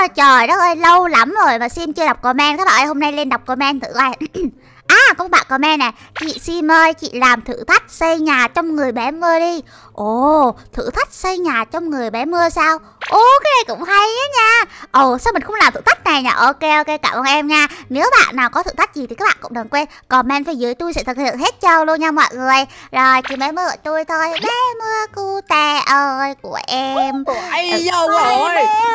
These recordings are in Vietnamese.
Trời đất ơi, lâu lắm rồi mà Sim chưa đọc comment. Các bạn ơi, hôm nay lên đọc comment thử coi. Có một bạn comment nè: chị Sim ơi, chị làm thử thách xây nhà trong người bé mưa đi. Ồ, thử thách xây nhà trong người bé mưa sao? Ồ, cái này cũng hay á nha. Ồ, sao mình không làm thử thách này nhỉ? Ok, cảm ơn em nha. Nếu bạn nào có thử thách gì thì các bạn cũng đừng quên comment phía dưới, tôi sẽ thực hiện hết trâu luôn nha mọi người. Rồi, chỉ bé mưa của tôi thôi. Bé mưa cu tè ơi của em. Ây dâu rồi.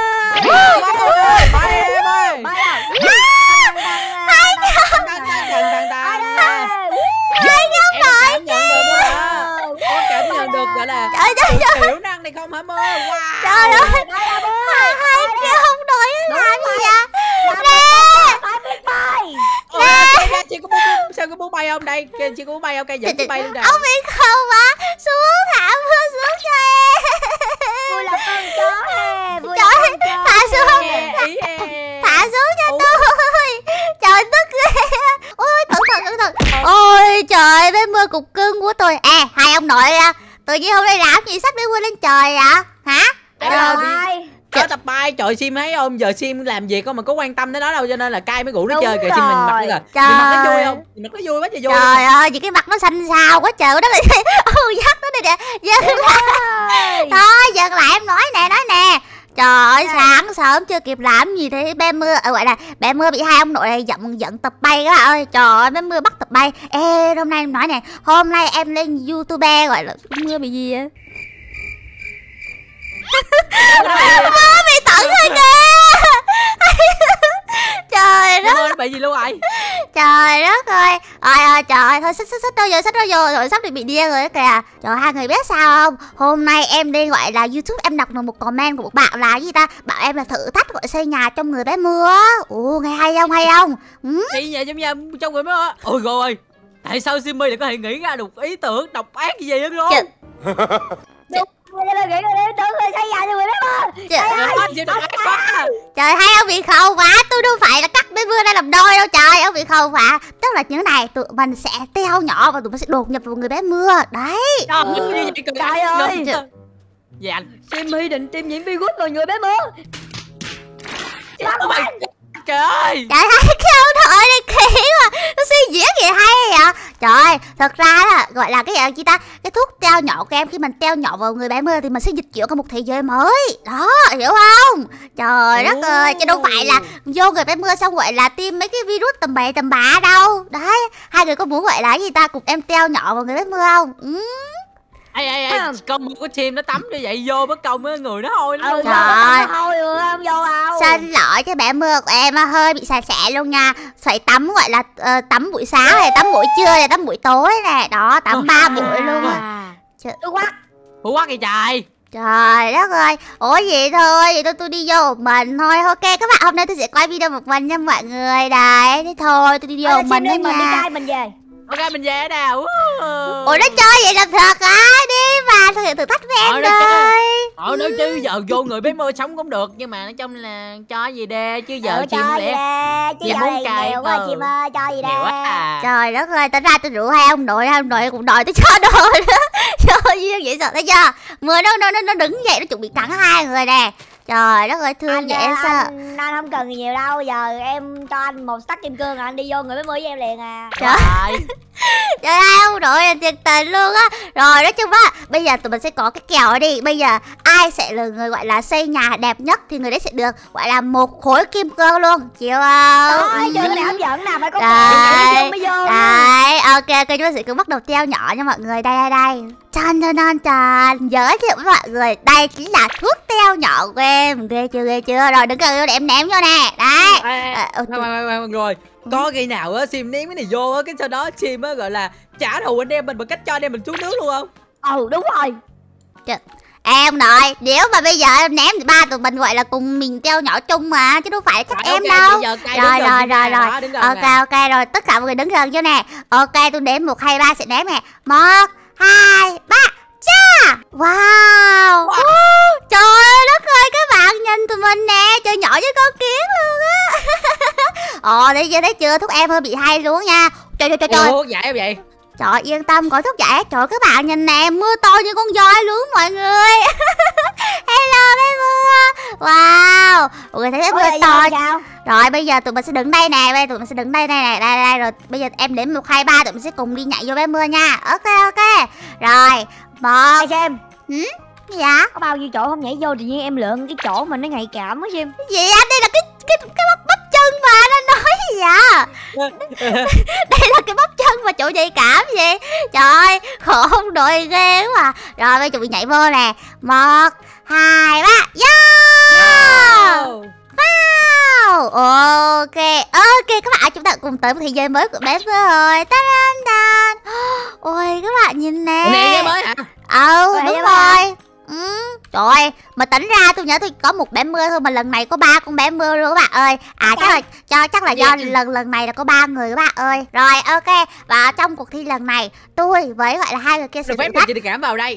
Cảm nhận được gọi là kỹ năng này không hả Mơ? Wow. Trời ơi, hai kia không nổi làm gì vậy? Sao có bố bay không đây? Chị có bố bay không? Cây dẫn bay luôn nè. Ông bị không á? Xuống, thả mưa xuống cho em. Vui là con chó nè. Trời, thả xuống. Thả xuống cho tôi. Trời, tức ghê. Ôi, cẩn thận. Ôi trời, bé mưa cục cưng của tôi. Hai ông nội tự nhiên hôm nay làm gì xách bé mưa lên trời vậy? Hả? Có tập bay. Trời, Sim thấy không? Giờ Sim làm việc không mà có quan tâm tới nó đâu, cho nên là cai mới rủ nó chơi kìa. Sim mình mặt là nhìn mặt nó vui không? Nhìn mặt nó vui quá trời vui. Trời ơi, vì cái mặt nó xanh xao quá trời đó là dắt nó đây nè. Dừng lại. Thôi, dừng lại em nói nè. Trời ơi, sáng sớm chưa kịp làm gì thế bé mưa, gọi là bé mưa bị hai ông nội này giận tập bay các bạn ơi. Trời ơi, bé mưa bắt tập bay. Hôm nay em nói nè, hôm nay em lên YouTube gọi là mưa bị gì vậy? Mưa bị tận rồi kìa. Trời đất. Mưa nó bị gì luôn rồi? Trời đất ơi. Trời ơi, thôi xích nó vô rồi, sắp bị điên rồi kìa. Trời, hai người biết sao không? Hôm nay em đi gọi là YouTube, em đọc được một comment của một bạn là gì ta? Bảo em là thử thách gọi xây nhà trong người bé mưa. Ồ, nghe hay không? Xây nhà trong người mưa. Ôi rồi. Tại sao Simmy lại có thể nghĩ ra được ý tưởng độc ác như vậy hết luôn? Trời, hai ông bị khùng hả? Tôi đâu phải là cắt bé mưa ra làm đôi đâu trời, ông bị khùng hả? Tức là như thế này, tụi mình sẽ teo nhỏ và tụi mình sẽ đột nhập vào người bé mưa. Đấy. Trời ơi. Dạ. Simmy định tiêm nhiễm virus vào người bé mưa. Trời ơi. Trời ơi, cái ông nội này kỳ mà. Nó suy diễn gì hay vậy? Trời, thật ra là gọi là cái gì ta? Cái thuốc teo nhỏ của em, khi mình teo nhỏ vào người bé mưa thì mình sẽ dịch chuyển qua một thế giới mới. Đó, hiểu không? Trời đất ơi, chứ đâu phải là vô người bé mưa xong gọi là tiêm mấy cái virus tầm bậy tầm bạ đâu. Đấy, hai người có muốn gọi là cái gì ta? Cùng em teo nhỏ vào người bé mưa không? Con mưa của Sim nó tắm như vậy vô bất công á, người nó hôi lắm luôn. Trời, hôi rồi không vô đâu. xin lỗi cái bé mưa của em hơi bị xè luôn nha. Phải tắm gọi là tắm buổi sáng này, tắm buổi trưa này, tắm buổi tối nè. Đó, tắm 3 buổi luôn Hú quắc kìa trời. Trời đất ơi. Ủa gì thôi, vậy tôi đi vô một mình thôi. Ok các bạn, hôm nay tôi sẽ quay video một mình nha mọi người. Đấy, thế thôi tôi đi vô một mình thôi nha. Mình đi cai mình về. Ok mình về nào. Ủa nó chơi vậy làm thật á? Đi mà thực hiện thử thách với em đây. Nói chứ giờ vô người bé mưa sống cũng được, nhưng mà nói chung là cho gì đê chứ giờ chim lẽ. Chứ giờ này nghèo quá chim ơi, cho gì đê. Trời đất ơi, tính ra tôi rủ hai ông nội cũng đòi tôi cho đồ nữa. Trời duyên vậy sợ thấy chưa? Mưa nó đứng dậy nó chuẩn bị cắn hai người nè. Trời đất ơi, thương vậy em sao? Anh không cần nhiều đâu, giờ em cho anh một stack kim cương, anh đi vô người mới mới với em liền à. Trời. Trời ơi, ông nội thiệt tình luôn á. Rồi nói chung á, bây giờ tụi mình sẽ có cái kèo ở đi. Bây giờ ai sẽ là người gọi là xây nhà đẹp nhất thì người đấy sẽ được gọi là một khối kim cương luôn. Chịu không? Chưa có để hấp dẫn nào, phải có kèo mới vô. Đấy, ok, chúng ta sẽ cứ bắt đầu treo nhỏ nha mọi người. Đây. Chan, giới thiệu với mọi người, đây chính là thuốc teo nhỏ của em. Ghê chưa? Rồi đừng cần để em ném vô nè. Đấy. Rồi. Có khi nào á Sim ném cái này vô á, cái sau đó Sim á gọi là trả thù anh em mình bằng cách cho anh em mình xuống nước luôn không? Đúng rồi. Em nội, nếu mà bây giờ em ném thì ba tụi mình gọi là cùng mình teo nhỏ chung mà, chứ đâu phải chắc em đâu. Rồi. Ok, rồi tất cả mọi người đứng gần cho nè. Ok, tôi đếm 1, 2, 3 sẽ ném nè. 1, 2, 3. Cha! Wow. Trời ơi đất ơi, các bạn nhìn tụi mình nè, chơi nhỏ với con kiến luôn á. Thấy chưa, thuốc em hơi bị hay luôn nha. Trời. Ủa, vậy vậy? Trời yên tâm, có thuốc giải. Trời các bạn nhìn nè, mưa to như con voi luôn mọi người. Hello bé mưa. Wow, mọi người thấy bé mưa to. Rồi bây giờ tụi mình sẽ đứng đây nè, tụi mình sẽ đứng đây nè, đây rồi. Bây giờ em đếm 1 2 3 tụi mình sẽ cùng đi nhảy vô bé mưa nha. Ok. Rồi, 1. Xem. Dạ. Có bao nhiêu chỗ không nhảy vô, tự nhiên em lượn cái chỗ mà nó nhạy cảm á Sim. Gì anh, đây là cái bắp chân mà nó nói gì vậy? Đây là cái bắp chân mà chỗ nhạy cảm gì? Trời ơi, khổ không đội ghê quá à. Rồi bây giờ chuẩn bị nhảy vô nè. 1 2 3. Wow. Wow. Ok các bạn, chúng ta cùng tới một thế giới mới của bé mưa rồi. Ta-da-da. Ôi các bạn nhìn nè. Thế giới mới hả? Đúng rồi. Trời ơi, mà tính ra tôi nhớ tôi có một bé mưa thôi mà lần này có 3 con bé mưa luôn các bạn ơi. Chắc là do lần này là có 3 người các bạn ơi. Rồi ok, và trong cuộc thi lần này tôi với gọi là 2 người kia sẽ thử thách. Chị cảm vào đây.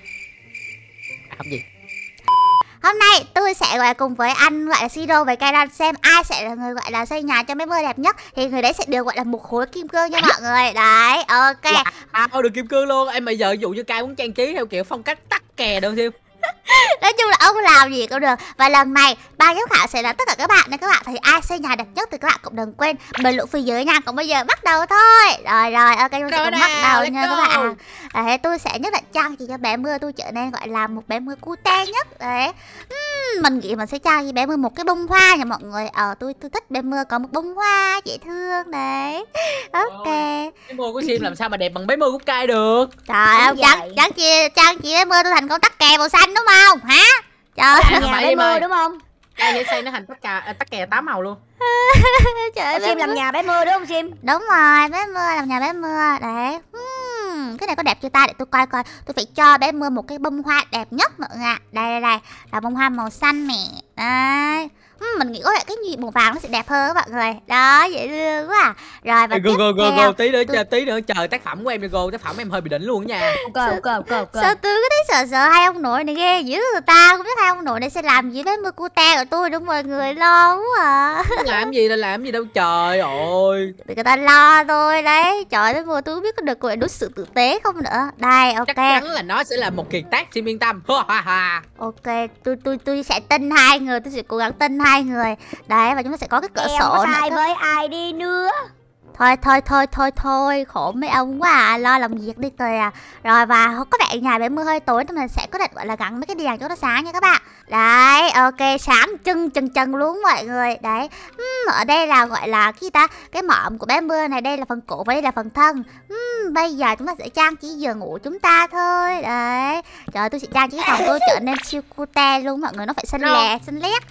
Không gì. Hôm nay tôi sẽ gọi là cùng với anh gọi là Siro với Kairan xem ai sẽ là người gọi là xây nhà cho bé mưa đẹp nhất, thì người đấy sẽ được gọi là một khối kim cương nha mọi người. Đấy, ok. Wow, được kim cương luôn. Em bây giờ ví dụ như Kai muốn trang trí theo kiểu phong cách tắc kè được không? Nói chung là ông làm gì cũng được. Và lần này ban giám khảo sẽ là tất cả các bạn, nên các bạn thấy ai xây nhà đẹp nhất thì các bạn cũng đừng quên bình luận phía dưới nha. Còn bây giờ bắt đầu thôi. Rồi ok, chúng ta bắt đầu nha các bạn. Đấy, tôi sẽ nhất định trang trí cho bé mưa tôi trở nên gọi là một bé mưa cute nhất. Đấy. Mình nghĩ mình sẽ trang cho bé mưa một cái bông hoa nha mọi người. Tôi thích bé mưa có một bông hoa dễ thương đấy. Ok. Bé mưa của Sim làm sao mà đẹp bằng bé mưa của Kai được? Trời ơi, trang trí bé mưa tôi thành con tắc kè màu xanh đúng không hả? Trời nhà bé mưa đúng không? Ai dễ xây nó thành tắc kè 8 màu luôn. Trời ơi, Sim làm nhà bé mưa đúng không Sim? Đúng rồi, bé mưa làm nhà bé mưa. Đấy. Cái này có đẹp chưa ta, để tôi coi. Tôi phải cho bé mưa một cái bông hoa đẹp nhất mọi người ạ. Đây là bông hoa màu xanh nè. Đấy. Mình nghĩ có lẽ cái nhịp màu vàng nó sẽ đẹp hơn các bạn người. Đó, dễ thương quá à. Rồi và go tí nữa chờ tác phẩm của em đi go. Tác phẩm em hơi bị đỉnh luôn nha. Ok. Sao tôi có thấy sợ hai ông nội này ghê dữ người ta. Không biết hai ông nội này sẽ làm gì với mưa cute của tôi đúng mọi người, lo quá à. Làm gì đâu trời ơi. Để người ta lo thôi đấy. Trời ơi, tôi không biết có được gọi đối xử tử tế không nữa. Đây, ok. Chắc chắn là nó sẽ là một kiệt tác, Sim yên tâm. Ok, tôi sẽ tin 2 người, tôi sẽ cố gắng tin 2 người. Đấy, và chúng ta sẽ có cái cửa sổ nữa. Em với ai đi nữa. Thôi, khổ mấy ông quá à, lo làm việc đi kìa. Rồi và có vẻ nhà bé mưa hơi tối nên mình sẽ có định gọi là gắn mấy cái đèn cho nó sáng nha các bạn. Đấy, ok, sáng chân luôn mọi người. Đấy, ở đây là gọi là cái mõm của bé mưa này, đây là phần cổ và đây là phần thân. Bây giờ chúng ta sẽ trang trí giường ngủ chúng ta thôi. Đấy, trời, tôi sẽ trang trí phòng tôi trở nên siêu cute luôn mọi người, nó phải xinh lét.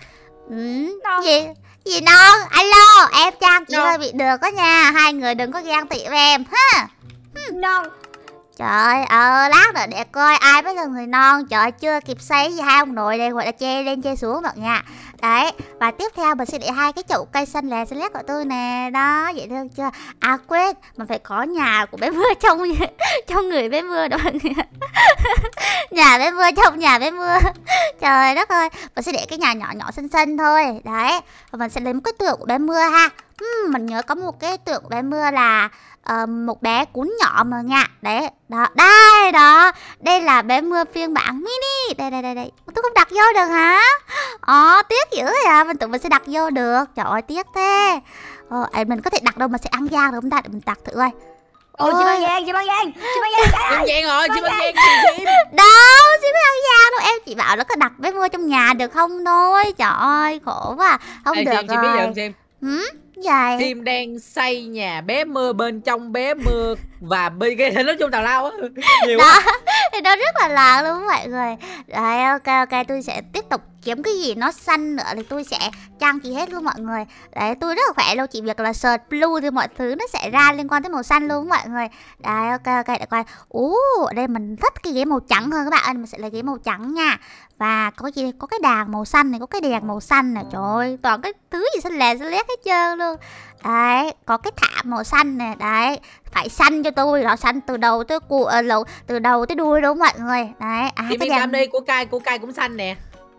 Gì non, alo, em trang chỉ hơi bị được đó nha. 2 người đừng có ghen tị với em ha. Non. Trời ơi, lát nữa để coi ai mới là người non. Trời, chưa kịp sấy gì hai ông nội đây gọi là che lên che xuống mọi nha. Đấy, và tiếp theo mình sẽ để 2 cái chậu cây xanh lét của tôi nè. Đó, dễ thương chưa? À quên, mình phải có nhà của bé mưa trong người bé mưa đó mọi người. Nhà bé mưa trong nhà bé mưa. Trời đất ơi, mình sẽ để cái nhà nhỏ xinh thôi. Đấy, và mình sẽ lấy một cái tượng của bé mưa ha. Mình nhớ có một cái tượng của bé mưa là một bé cún nhỏ mà nha. Đấy, đó. Đây là bé mưa phiên bản mini. Đây. Tôi không đặt vô được hả? Tiếc dữ vậy à. Mình tưởng mình sẽ đặt vô được. Trời ơi, tiếc thế. Mình có thể đặt đâu mà sẽ ăn gian được không ta? Để mình đặt thử coi. Ôi, chim ăn gian. Chim ăn gian rồi, chim ăn gian. Đâu, chim ăn gian đâu. Em chỉ bảo nó có đặt bé mưa trong nhà được không thôi. Trời ơi, khổ quá. Không được rồi. Vậy Sim đang xây nhà bé mưa, bên trong bé mưa và bên cái nói chung tào lao á. Nhiều đó thì nó rất là lạ luôn mọi người. Rồi ok, tôi sẽ tiếp tục kiếm cái gì nó xanh nữa thì tôi sẽ trang trí hết luôn mọi người. Đấy, tôi rất là khỏe luôn, chỉ việc là search blue thì mọi thứ nó sẽ ra liên quan tới màu xanh luôn mọi người. Đấy, ok, để coi. Ở đây mình thích cái ghế màu trắng hơn các bạn ơi, mình sẽ lấy ghế màu trắng nha. Và có cái đàn màu xanh này, có cái đèn màu xanh này, trời ơi, toàn cái thứ gì xanh lét hết trơn luôn. Đấy, có cái thảm màu xanh này, đấy, phải xanh cho tôi, đó, xanh từ đầu tới đuôi đúng không mọi người. Đấy, cái đèn đi, của Kai cũng xanh nè.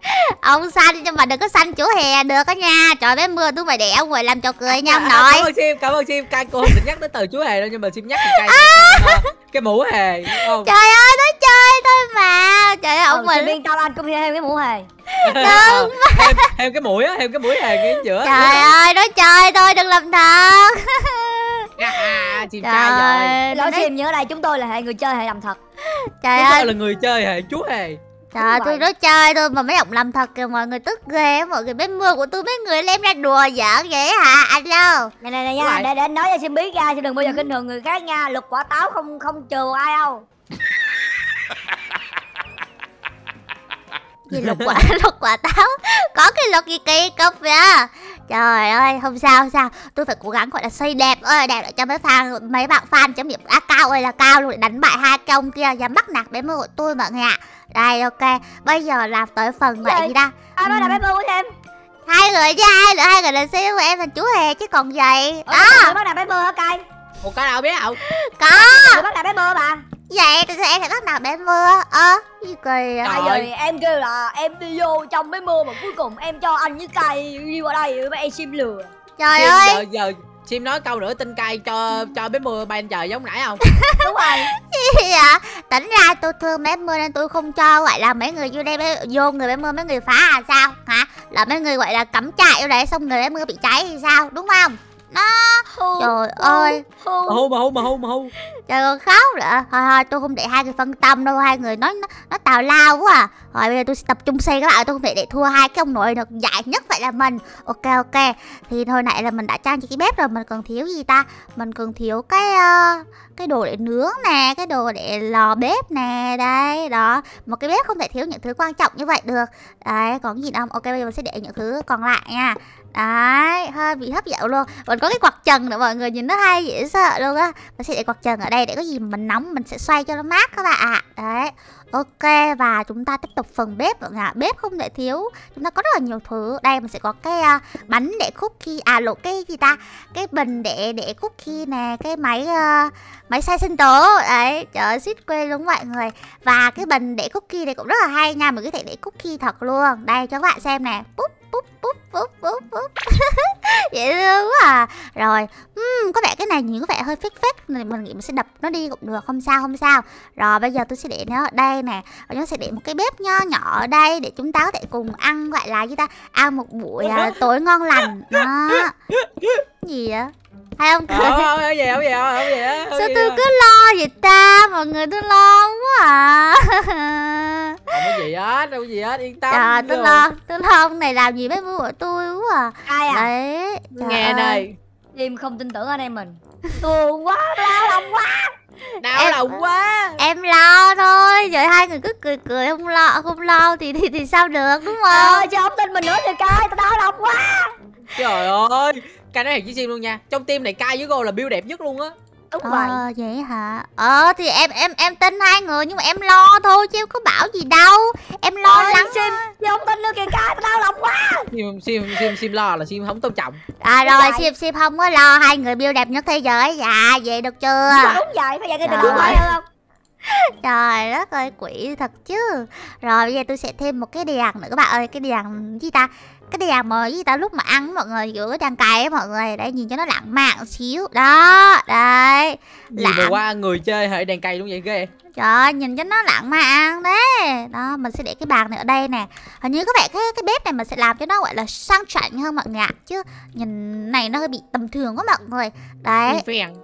Ông xanh nhưng mà đừng có xanh chú Hè được á nha. Trời bé Mưa tôi phải để ông ngồi làm trò cười nha ông nội. Cảm ơn Sim. Cay cô không định nhắc tới từ chú Hề đâu, nhưng mà Sim nhắc thì cay. Cái mũ Hề đúng không? Trời ơi nói chơi thôi mà. Trời ơi ông mình biên tao anh cũng theo cái mũ Hề. Theo cái mũi á, theo cái mũi Hề ngay giữa. Trời ơi nói chơi thôi đừng làm thật. Chìm trai rồi. Lỗi Sim nhớ đây, chúng tôi là hệ người chơi hệ làm thật. Trời Chúng ơi tôi là người chơi Hề, chú Hề. Trời ơi, tôi nói chơi thôi mà mấy ông làm thật kìa, mọi người tức ghê. Mọi người bé Mưa của tôi mấy người đem ra đùa giỡn vậy hả anh đâu. Này nha, để anh nói cho Sim biết ra, Sim đừng bao giờ khinh thường người khác nha. Luật quả táo không trừ ai đâu. Gì luật quả táo? Có cái luật gì kỳ cục vậy? Trời ơi, không sao. Tôi phải cố gắng gọi là xây đẹp ơi, đẹp để cho mấy bạn fan chấm điểm cao ơi là cao luôn, để đánh bại hai công kia dám bắt nạt bé Mưa của tôi mọi người ạ. Đây ok, bây giờ làm tới phần vậy gì ta? Ai nói là bé Mưa của em? Hai người chứ hai người là CEO em thành chú Hề chứ còn gì. Đó. Bắt nạt bé Mưa hả cay? Một cái nào biết không? Có. Bắt nạt bé Mưa mà. Vậy tại sao em phải bắt nạt bé Mưa? Gì kỳ à? Tại vì em kêu là em đi vô trong bé Mưa mà cuối cùng em cho anh với cay đi qua đây em Sim lừa. Trời Sim, ơi. Giờ Sim nói câu nữa tin cay cho bé Mưa bay lên trời giống nãy không? Đúng rồi. Gì vậy? Tính ra tôi thương bé Mưa nên tôi không cho gọi là mấy người vô đây vô người bé Mưa mấy người phá à sao hả? Là mấy người gọi là cắm trại vô đây xong người bé Mưa bị cháy thì sao đúng không? Nó trời ơi mà hôn trời ơi khóc nữa. Thôi tôi không để hai người phân tâm đâu, hai người nó tào lao quá à. Rồi bây giờ tôi sẽ tập trung xây các bạn, tôi không thể để thua hai cái ông nội được dạy nhất vậy là mình. Ok thì hồi nãy là mình đã trang trí cái bếp rồi, mình còn thiếu gì ta? Mình còn thiếu cái đồ để nướng nè, cái đồ để lò bếp nè, đây đó. Một cái bếp không thể thiếu những thứ quan trọng như vậy được. Đấy còn gì đâu. Ok bây giờ mình sẽ để những thứ còn lại nha. Đấy, hơi bị hấp dẫn luôn. Vẫn có cái quạt trần nữa mọi người, nhìn nó hay dễ sợ luôn á. Mình sẽ để quạt trần ở đây để có gì mình nóng mình sẽ xoay cho nó mát các bạn ạ. Đấy. Ok và chúng ta tiếp tục phần bếp mọi người ạ. Bếp không thể thiếu. Chúng ta có rất là nhiều thứ. Đây mình sẽ có cái bánh để cookie, cái gì ta? Cái bình để cookie nè, cái máy xay sinh tố. Đấy, trời ơi xít quê luôn mọi người. Và cái bình để cookie này cũng rất là hay nha, mình có thể để cookie thật luôn. Đây cho các bạn xem nè. Búp dễ thương quá à. Rồi có vẻ cái này nhìn có vẻ hơi fake này, mình nghĩ mình sẽ đập nó đi cũng được, không sao. Rồi bây giờ tôi sẽ để nó ở đây nè, và chúng sẽ để một cái bếp nho nhỏ ở đây để chúng ta có thể cùng ăn gọi là gì ta, ăn một buổi tối ngon lành đó. Gì vậy? Hay không cười? Không gì Sao tôi cứ lo vậy ta? Mọi người tôi lo quá à. Không có gì hết, yên tâm. Trời tôi lo ông này làm gì với Mưa của tôi quá à. Ai à? Đấy. Nghe đây. Tim không tin tưởng anh em mình. Thương quá, đau lòng quá. Đau lòng quá. Em lo thôi, rồi hai người cứ cười không lo thì sao được đúng không? Chứ không tin mình nữa thì cay, tao đau lòng quá. Trời ơi, Cay nói thiệt với Sim luôn nha. Trong team này Cay với cô là build đẹp nhất luôn á. Đúng vậy. Vậy hả? Thì em tin hai người nhưng mà em lo thôi chứ em có bảo gì đâu. Em lo lắng. Sim không tin nữa kìa Cay, tao đau lòng quá. Sim lo là Sim không tôn trọng. Rồi Sim không có lo, hai người build đẹp nhất thế giới. Dạ vậy được chưa? Đúng vậy, bây giờ cái từ đúng vậy không? Trời đất ơi quỷ thật chứ. Rồi bây giờ tôi sẽ thêm một cái đèn nữa các bạn ơi. Cái đèn gì ta? Cái đèn mà gì ta, lúc mà ăn mọi người giữa cái đèn cày á mọi người. Để nhìn cho nó lãng mạn xíu. Đó, đây. Gì mà qua người chơi hệ đèn cày luôn vậy ghê. Trời ơi, nhìn cho nó lãng mạn đấy. Đó, mình sẽ để cái bàn này ở đây nè. Hình như các bạn cái bếp này mình sẽ làm cho nó gọi là sang chảnh hơn mọi người ạ. Chứ nhìn này nó hơi bị tầm thường quá mọi người. Đấy. Phèn.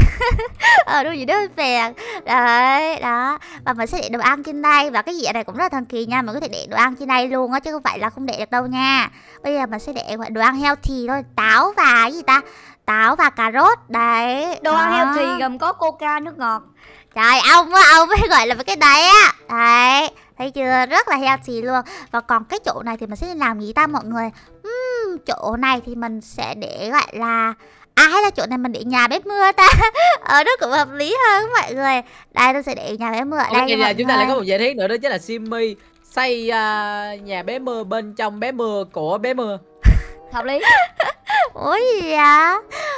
Đúng gì đó phèn. Đấy, đó. Và mình sẽ để đồ ăn trên đây. Và cái dĩa này cũng rất là thần kỳ nha. Mình có thể để đồ ăn trên đây luôn á, chứ không phải là không để được đâu nha. Bây giờ mình sẽ để đồ ăn healthy thôi. Táo và cái gì ta? Táo và cà rốt. Đấy. Đồ ăn healthy gồm có coca, nước ngọt. Trời, ông mới gọi là cái đấy á. Đấy, thấy chưa? Rất là healthy luôn. Và còn cái chỗ này thì mình sẽ làm gì ta mọi người? Chỗ này thì mình sẽ để gọi là hay là chỗ này mình để nhà bếp Mưa ta. Nó cũng hợp lý hơn mọi người. Đây tôi sẽ để nhà bé Mưa ở đây. Là chúng ta lại có một giả thiết nữa, đó chính là Simmy xây nhà bé Mưa bên trong bé Mưa của bé Mưa. Hợp lý. Ủa gì vậy?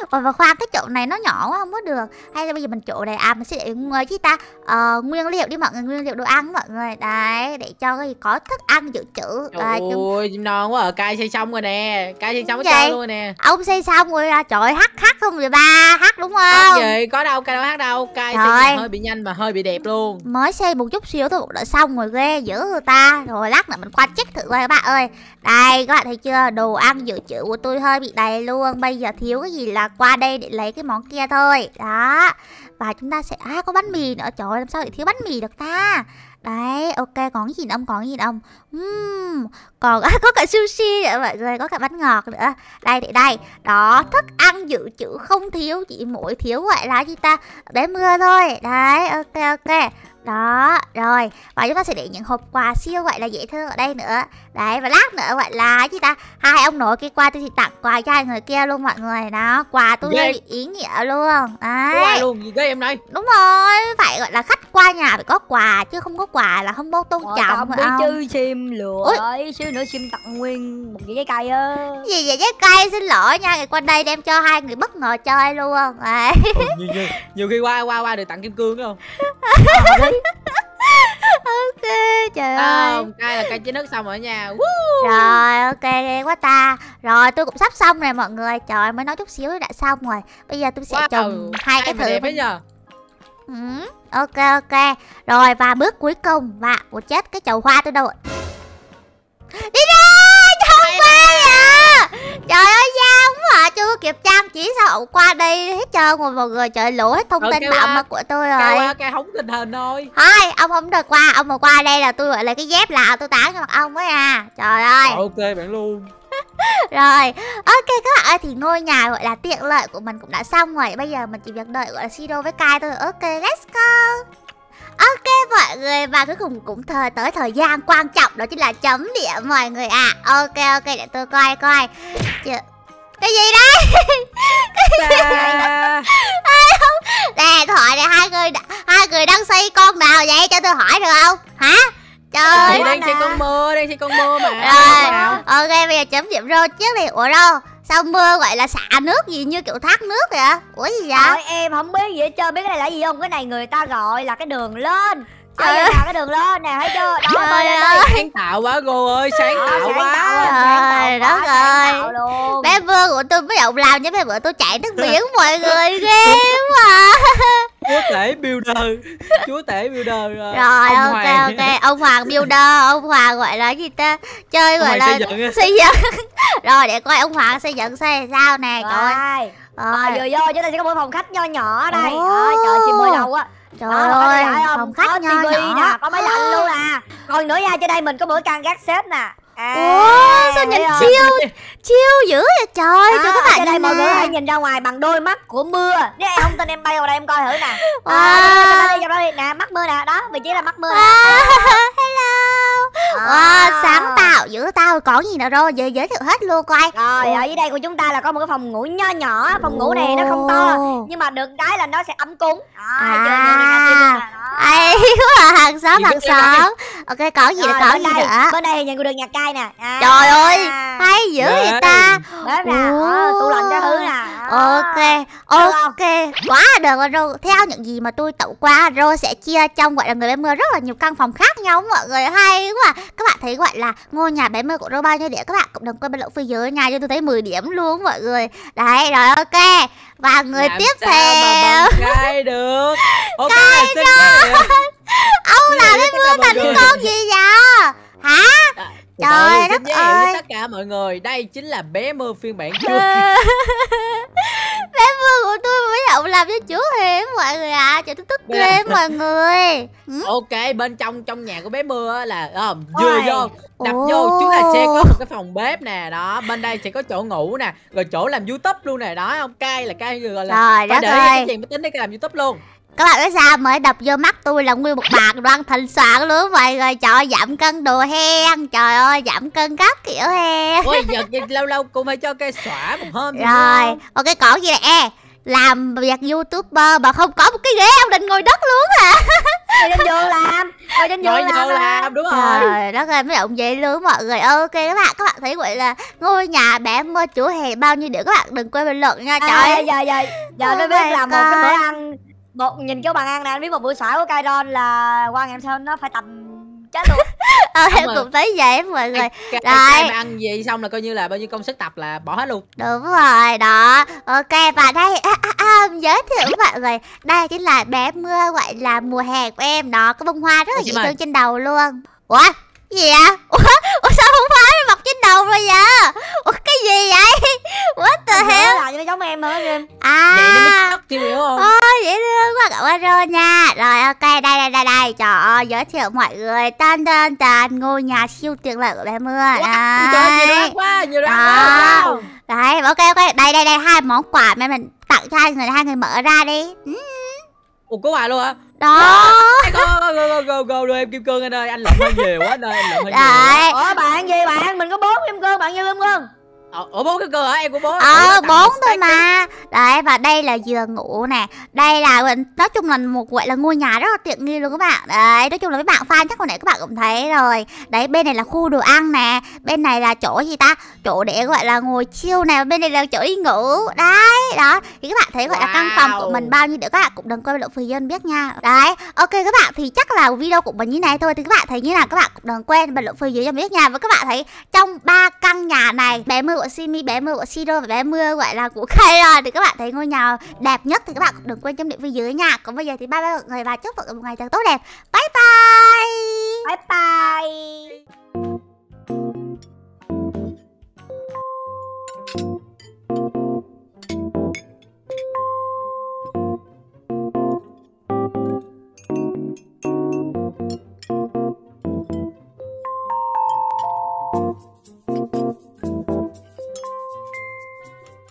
Và khoan, cái chỗ này nó nhỏ quá không có được. Hay là bây giờ mình chỗ này mình sẽ để chi ta nguyên liệu đi mọi người, nguyên liệu đồ ăn mọi người. Đấy, để cho cái gì có thức ăn dự trữ. Ôi non quá, cay xây xong rồi nè, cay xây xong hết trơn luôn nè. Ông xây xong rồi ra, trời ơi, hắc không vậy ba, hắc đúng không? Gì, có đâu, cay đâu hát đâu, cay xây hơi bị nhanh mà hơi bị đẹp luôn. Mới xây một chút xíu thôi đã xong rồi, ghê dữ người ta. Rồi lát nữa mình qua check thử coi các bạn ơi. Đây các bạn thấy chưa, đồ ăn dự trữ của tôi hơi bị đầy luôn. Bây giờ thiếu cái gì là qua đây để lấy cái món kia thôi. Đó. Và chúng ta sẽ có bánh mì nữa. Trời ơi, làm sao lại thiếu bánh mì được ta. Đấy, ok, còn cái gì nữa không? Còn cái gì nữa không? Còn có cả sushi nữa mọi người, có cả bánh ngọt nữa. Đây để đây. Đó, thức ăn dự trữ không thiếu, chỉ mỗi thiếu gọi là gì ta? Bé mưa thôi. Đấy, ok. Đó, rồi. Và chúng ta sẽ để những hộp quà siêu gọi là dễ thương ở đây nữa. Đấy, và lát nữa gọi là gì ta? Hai ông nội kia qua tôi thì tặng quà cho hai người kia luôn mọi người. Đó, quà tôi hơi ý nghĩa luôn. Đấy. Quà luôn, gì ghê em đây? Đúng rồi, phải gọi là khách qua nhà phải có quà, chứ không có quà là không có tôn trọng phải không? Chứ sim lừa ấy, xíu nữa sim tặng nguyên một cái trái cây á. Gì vậy trái cây, xin lỗi nha, ngày qua đây đem cho hai người bất ngờ chơi luôn. Đấy. Nhiều khi qua được tặng kim cương đúng không? Ok, trời ơi. Cay là cay chế nước xong rồi nha. Rồi, ok, ghê quá ta. Rồi, tôi cũng sắp xong rồi mọi người. Trời ơi, mới nói chút xíu đã xong rồi. Bây giờ tôi sẽ trồng hai cái thử. Đẹp ấy nhờ. Ok. Rồi, và bước cuối cùng. Và, chết, cái chậu hoa tôi đâu rồi? Đi ra, chậu hoa à. Trời ơi, sao không hả? Chưa kịp trang trí sao qua đây hết trơn rồi mọi người. Trời, lỗ hết thông tin bảo mật của tôi rồi. Cái hóng tình hình thôi. Thôi, ông không được qua. Ông mà qua đây là tôi gọi là cái dép lạo tôi tán cho mặt ông ấy à. Trời ơi. Ok bạn luôn. Rồi, ok các bạn ơi, thì ngôi nhà gọi là tiện lợi của mình cũng đã xong rồi. Bây giờ mình chỉ việc đợi gọi là Siro với Kai thôi. Ok, let's go. Ok mọi người, và cuối cùng cũng tới thời gian quan trọng, đó chính là chấm điểm mọi người ạ. Ok, để tôi coi. Cái gì đấy? Nè, tôi hỏi này, hai người đang xây con nào vậy, cho tôi hỏi được không? Hả? Trời, đang xây con mưa mà. Rồi, ok, bây giờ chấm điểm rô trước đi. Ủa rô, sao mưa gọi là xả nước gì như kiểu thác nước vậy? Ủa gì vậy? Trời, em không biết gì hết trơn. Biết cái này là gì không? Cái này người ta gọi là cái đường lên. Cái đường lên nè, thấy chưa? Đó, bơi lên đây. Sáng tạo quá cô ơi, sáng tạo quá. Trời đất ơi. Bé mưa của tôi mới động làm cho mấy bữa tôi chạy nước biển mọi người, ghê mà. Chúa tể builder. Rồi, ok. Ông Hoàng builder, ông Hoàng gọi là gì ta? Chơi gọi là xây dựng. Rồi, để coi ông Hoàng xây dựng xây sao nè, trời ơi. Vừa vô chúng ta sẽ có một phòng khách nho nhỏ ở đây. Trời, chim bơi lâu á. Trời ơi, phòng khách nho nhỏ nè, có máy lạnh luôn nè. Còn nữa nha, trên đây mình có một căn gác xếp nè. Ủa, sao nhìn chill dữ vậy trời. Cho các bạn trên đây mọi người hãy nhìn ra ngoài bằng đôi mắt của mưa. Nếu em không tin em bay vào đây em coi thử nè. Chụp đây đi nè, mắt mưa nè, đó, vị trí là mắt mưa nè. Hello. Sáng tạo dữ tao, có gì nữa rồi, giới thiệu hết luôn coi. Rồi, ở dưới đây của chúng ta là có một cái phòng ngủ nho nhỏ. Phòng ngủ này nó không to, nhưng mà được cái là nó sẽ ấm cúng. Ai hàng xóm. Ok, có gì nữa, có gì nữa. Bên đây thì nhìn được nhà cai nè. Trời ơi, hay dữ vậy ta. Bếp nè, tủ lạnh cái thứ nè. Ok, quá được rồi. Theo những gì mà tôi tậu qua, Rô sẽ chia trong gọi là người bé mưa rất là nhiều căn phòng khác nhau mọi người, hay quá. Các bạn thấy gọi là ngôi nhà bé mưa của Rô bao nhiêu điểm? Các bạn cũng đừng quên bên lỗ phía dưới nha, cho tôi thấy 10 điểm luôn mọi người. Đấy, rồi ok. Và người tiếp theo. Cai được. Ok, xin ông làm bé mưa thành con gì vậy? Hả? Trời đất ơi. Tất cả mọi người, đây chính là bé mưa phiên bản trước. Bé mưa của tôi mới động làm cho chú hiểm mọi người ạ. Trời, tôi tức ghê mọi người. Ok, bên trong nhà của bé mưa là vừa vô đập vô chúng ta sẽ có một cái phòng bếp nè, đó, bên đây sẽ có chỗ ngủ nè, rồi chỗ làm YouTube luôn nè, đó, không cay là cay gọi là trời đất ơi, cái chuyện mới tính đến cái làm YouTube luôn. Các bạn biết sao mới đập vô mắt tôi là nguyên một bạc đoan thịnh soạn luôn mọi người. Trời ơi, giảm cân đồ hen. Trời ơi, giảm cân các kiểu he. Ôi giật lâu lâu cũng phải cho cây xõa một hôm. Rồi, ok, còn gì nè. Làm việc YouTuber mà không có một cái ghế ông định ngồi đất luôn à. ngồi trên giường làm, ngồi trên giường làm đúng rồi. Trời đất ơi, mấy ông dễ lướng mọi người. Ok các bạn thấy gọi là ngôi nhà bé mơ chủ hè bao nhiêu điểm, các bạn đừng quên bình luận nha. Trời giờ nó biết là một cái bữa ăn, nhìn cái bàn ăn này anh biết một bữa xoài của Kairon là Quang em sao nó phải tầm chết luôn. Em cũng thấy vậy mọi người. Đây ăn gì xong là coi như là bao nhiêu công sức tập là bỏ hết luôn. Đúng rồi đó. Ok và đây giới thiệu với mọi người, đây chính là bé mưa gọi là mùa hè của em đó, có bông hoa rất là dễ thương trên đầu luôn. Ủa gì vậy? Ủa sao bông hoa nó mọc trên đầu rồi vậy? Ủa cái gì vậy? What the hell? Là nó giống em hơn em. Vậy nó mới khóc chứ hiểu không? Ôi dễ thương quá cậu Aaron nha. Rồi ok đây trời ơi, giới thiệu mọi người tên ngôi nhà siêu tiện lợi của bé mưa. Nhiều đồ quá. Đấy ok đây hai món quà mà mình tặng cho hai người mở ra đi. Ủa có quà luôn hả? Đó. Go đưa em kim cương anh ơi, anh lượm hơi nhiều quá anh ơi, anh lượm hơi nhiều. Ủa bạn gì bạn, mình có 4 kim cương, bạn nhiêu kim cương? Ủa 4 cái cơ hả? Em của 4. 4 thôi mà. Đấy và đây là giường ngủ nè. Đây là nói chung là một gọi là ngôi nhà rất là tiện nghi luôn các bạn. Đấy, nói chung là mấy bạn fan chắc hồi nãy các bạn cũng thấy rồi. Đấy, bên này là khu đồ ăn nè, bên này là chỗ gì ta? Chỗ để gọi là ngồi chill nè, bên này là chỗ đi ngủ. Đấy, đó. Thì các bạn thấy gọi là căn phòng của mình bao nhiêu để các bạn cũng đừng quên bình luận phía dưới biết nha. Đấy, ok các bạn thì chắc là video của mình như này thôi, thì các bạn thấy như nào các bạn cũng đừng quên bình luận phía dưới cho biết nha. Và các bạn thấy trong 3 căn nhà này, bé mưa của Simi, bé mưa của Siro và bé mưa gọi là của Kairon, thì các bạn thấy ngôi nhà đẹp nhất thì các bạn cũng đừng quên chấm điểm phía dưới nha. Còn bây giờ thì bye bye mọi người và chúc mọi người một ngày thật tốt đẹp. Bye bye. Bye bye.